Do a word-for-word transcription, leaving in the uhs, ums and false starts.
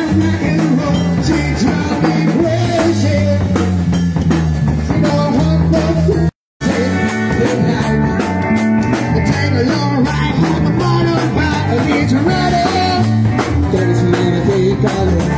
rock and roll, she drives me crazy. She don't want no crazy midnight. The tangle on right on the motorbike, I need you ready. There's many people.